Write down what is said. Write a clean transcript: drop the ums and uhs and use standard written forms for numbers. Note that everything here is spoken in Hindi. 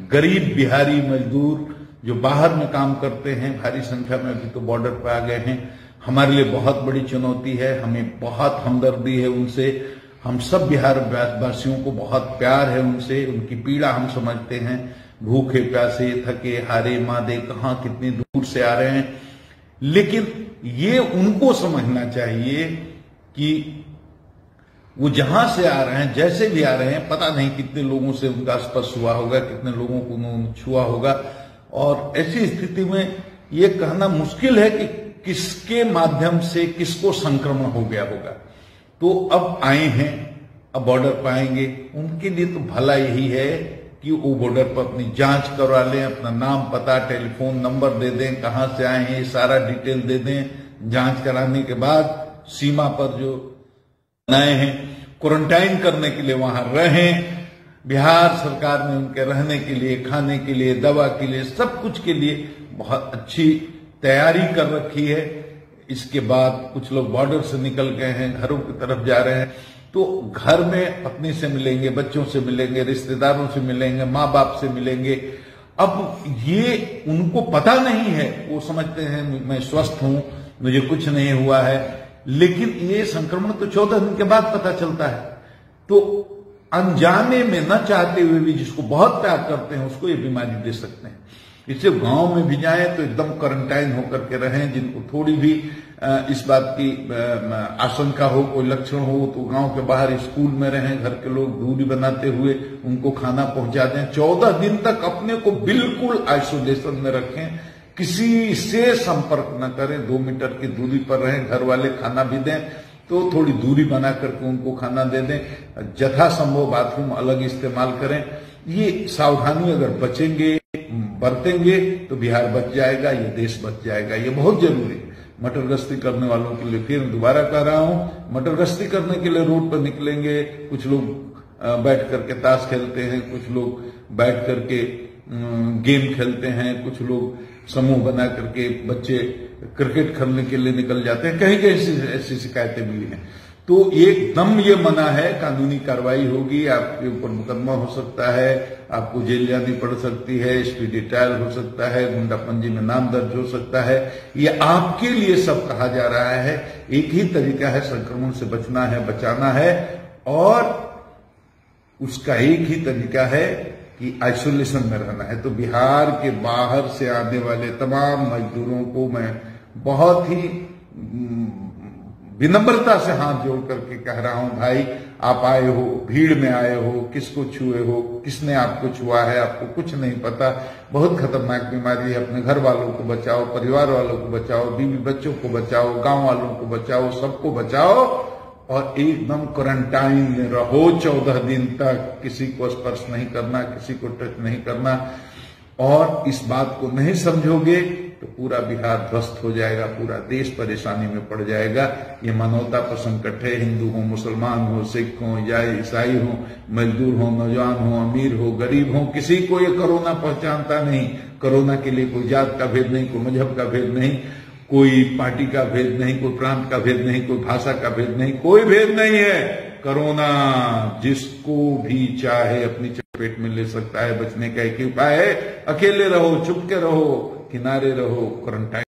गरीब बिहारी मजदूर जो बाहर में काम करते हैं, भारी संख्या में अभी तो बॉर्डर पर आ गए हैं, हमारे लिए बहुत बड़ी चुनौती है। हमें बहुत हमदर्दी है उनसे, हम सब बिहार वासियों को बहुत प्यार है उनसे, उनकी पीड़ा हम समझते हैं। भूखे प्यासे थके हारे मादे कहाँ कितनी दूर से आ रहे हैं, लेकिन ये उनको समझना चाहिए कि वो जहां से आ रहे हैं, जैसे भी आ रहे हैं, पता नहीं कितने लोगों से उनका स्पर्श हुआ होगा, कितने लोगों को उन्होंने छुआ होगा। और ऐसी स्थिति में ये कहना मुश्किल है कि किसके माध्यम से किसको संक्रमण हो गया होगा। तो अब आए हैं, अब बॉर्डर पर आएंगे, उनके लिए तो भला यही है कि वो बॉर्डर पर अपनी जांच करवा लें, अपना नाम पता टेलीफोन नंबर दे दें, कहां से आए हैं सारा डिटेल दे दें। जांच कराने के बाद सीमा पर जो बनाए हैं क्वारंटाइन करने के लिए वहां रहें। बिहार सरकार ने उनके रहने के लिए, खाने के लिए, दवा के लिए, सब कुछ के लिए बहुत अच्छी तैयारी कर रखी है। इसके बाद कुछ लोग बॉर्डर से निकल गए हैं, घरों की तरफ जा रहे हैं, तो घर में पत्नी से मिलेंगे, बच्चों से मिलेंगे, रिश्तेदारों से मिलेंगे, माँ बाप से मिलेंगे। अब ये उनको पता नहीं है, वो समझते हैं मैं स्वस्थ हूं, मुझे कुछ नहीं हुआ है, लेकिन ये संक्रमण तो 14 दिन के बाद पता चलता है। तो अनजाने में, न चाहते हुए भी, जिसको बहुत प्यार करते हैं उसको ये बीमारी दे सकते हैं। इससे गांव में भी जाए तो एकदम क्वारंटाइन होकर के रहें। जिनको थोड़ी भी इस बात की आशंका हो, कोई लक्षण हो, तो गांव के बाहर स्कूल में रहें, घर के लोग दूरी बनाते हुए उनको खाना पहुंचा दें। 14 दिन तक अपने को बिल्कुल आइसोलेशन में रखें, किसी से संपर्क न करें, 2 मीटर की दूरी पर रहें। घर वाले खाना भी दें तो थोड़ी दूरी बना करके उनको खाना दे दें। यथासंभव बाथरूम अलग इस्तेमाल करें। ये सावधानी अगर बचेंगे, बरतेंगे, तो बिहार बच जाएगा, ये देश बच जाएगा। ये बहुत जरूरी है। मटर गश्ती करने वालों के लिए फिर दोबारा कह रहा हूं, मटर गश्ती करने के लिए रोड पर निकलेंगे। कुछ लोग बैठ करके ताश खेलते हैं, कुछ लोग बैठ करके गेम खेलते हैं, कुछ लोग समूह बना करके बच्चे क्रिकेट खेलने के लिए निकल जाते हैं। कहीं कहीं ऐसी शिकायतें मिली हैं। तो एकदम ये मना है, कानूनी कार्रवाई होगी, आपके ऊपर मुकदमा हो सकता है, आपको जेल जानी पड़ सकती है, स्पीडी ट्रायल हो सकता है, गुंडा पंजी में नाम दर्ज हो सकता है। ये आपके लिए सब कहा जा रहा है। एक ही तरीका है संक्रमण से बचना है, बचाना है, और उसका एक ही तरीका है कि आइसोलेशन में रहना है। तो बिहार के बाहर से आने वाले तमाम मजदूरों को मैं बहुत ही विनम्रता से हाथ जोड़ करके कह रहा हूं, भाई आप आए हो, भीड़ में आए हो, किसको छुए हो, किसने आपको छुआ है, आपको कुछ नहीं पता। बहुत खतरनाक बीमारी है। अपने घर वालों को बचाओ, परिवार वालों को बचाओ, बीवी बच्चों को बचाओ, गांव वालों को बचाओ, सबको बचाओ, और एकदम क्वारंटाइन में रहो 14 दिन तक। किसी को स्पर्श नहीं करना, किसी को टच नहीं करना। और इस बात को नहीं समझोगे तो पूरा बिहार ध्वस्त हो जाएगा, पूरा देश परेशानी में पड़ जाएगा। ये मानवता पर संकट है। हिंदू हो, मुसलमान हो, सिख हो या ईसाई हो, मजदूर हो, नौजवान हो, अमीर हो, गरीब हो, किसी को ये कोरोना पहचानता नहीं। कोरोना के लिए कोई जात का भेद नहीं, कोई मजहब का भेद नहीं, कोई पार्टी का भेद नहीं, कोई प्रांत का भेद नहीं, कोई भाषा का भेद नहीं, कोई भेद नहीं है। कोरोना जिसको भी चाहे अपनी चपेट में ले सकता है। बचने का एक ही उपाय है, अकेले रहो, चुप के रहो, किनारे रहो, क्वारंटाइन